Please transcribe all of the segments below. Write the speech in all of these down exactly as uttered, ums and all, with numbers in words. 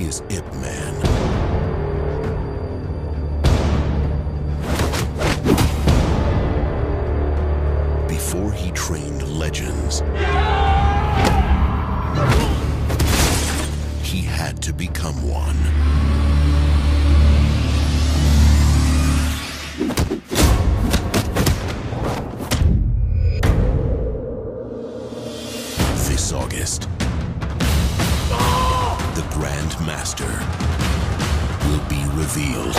is Ip Man. Before he trained legends, he had to become one. This August, the Grand Master will be revealed.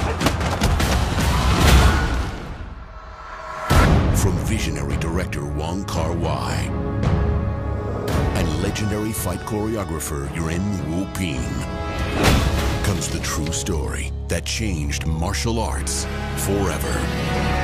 From visionary director Wong Kar-wai and legendary fight choreographer Yuen Woo-ping comes the true story that changed martial arts forever.